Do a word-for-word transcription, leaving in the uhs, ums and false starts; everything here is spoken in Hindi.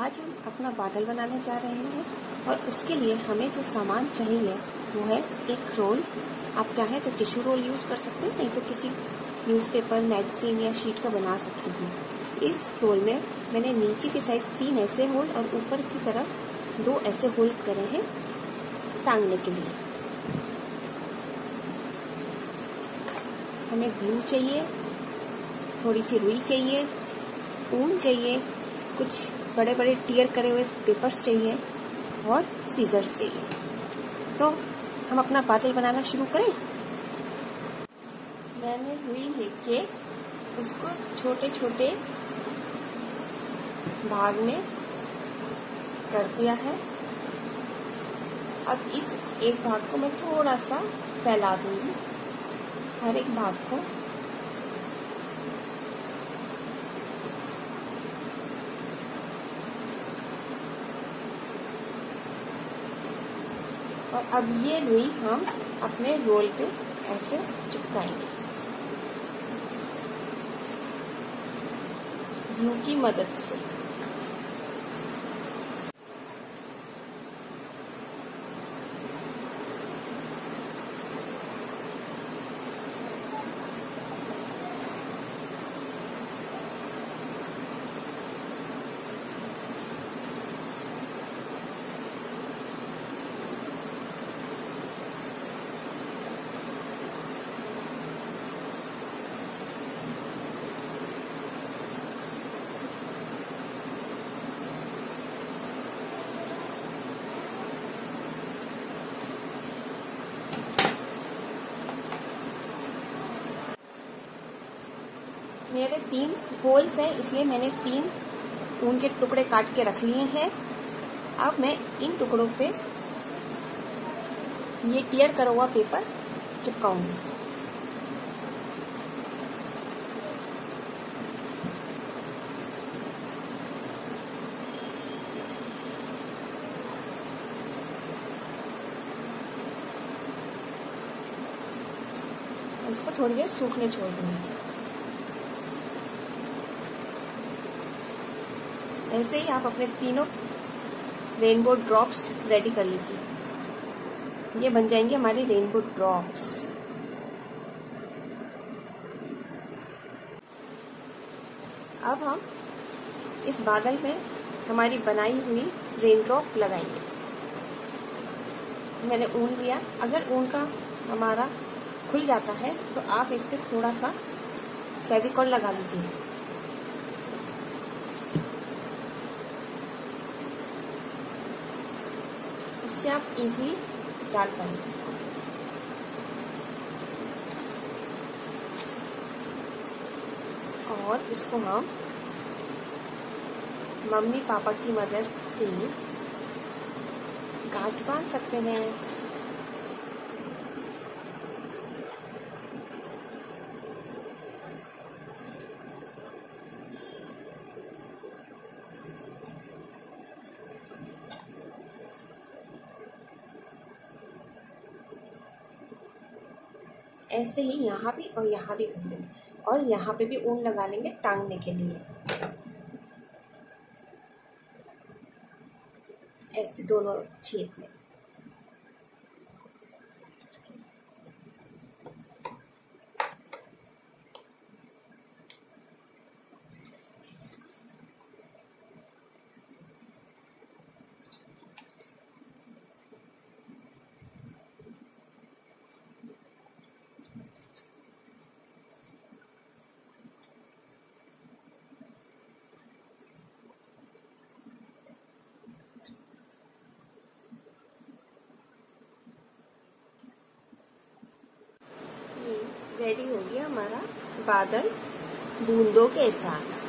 आज हम अपना बादल बनाने जा रहे हैं और उसके लिए हमें जो सामान चाहिए वो है एक रोल। आप चाहें तो टिश्यू रोल यूज़ कर सकते हैं, नहीं तो किसी न्यूज़पेपर, मैगजीन या शीट का बना सकते हैं। इस रोल में मैंने नीचे की साइड तीन ऐसे होल और ऊपर की तरफ दो ऐसे होल करे हैं टांगने के लिए। हमें ग्लू चाहिए, थोड़ी सी रुई चाहिए, ऊन चाहिए, कुछ बड़े बड़े टियर करे हुए पेपर्स चाहिए और सीजर्स चाहिए। तो हम अपना बादल बनाना शुरू करें। मैंने रुई लेके उसको छोटे छोटे भाग में कर दिया है। अब इस एक भाग को मैं थोड़ा सा फैला दूंगी, हर एक भाग को। और अब ये रुई हम अपने रोल पे ऐसे चिपकाएंगे ग्लू की मदद से। मेरे तीन होल्स हैं, इसलिए मैंने तीन ऊन के टुकड़े काट के रख लिए हैं। अब मैं इन टुकड़ों पे ये टियर करा हुआ पेपर चिपकाऊंगी। उसको थोड़ी देर सूखने छोड़ दूंगी। ऐसे ही आप अपने तीनों रेनबो ड्रॉप्स रेडी कर लीजिए। ये बन जाएंगे हमारे रेनबो ड्रॉप्स। अब हम इस बादल में हमारी बनाई हुई रेन ड्रॉप लगाएंगे। मैंने ऊन लिया, अगर ऊन का हमारा खुल जाता है तो आप इस पे थोड़ा सा फेविकॉल लगा लीजिए। इससे आप इजीली डाल पाएंगे। और इसको हम मम्मी पापा की मदद से गांठ बांध सकते हैं। ऐसे ही यहाँ भी और यहाँ भी कर देंगे, और यहाँ पे भी ऊन लगा लेंगे टांगने के लिए। ऐसे दोनों छेद में। रेडी हो गया हमारा बादल बूंदों के साथ।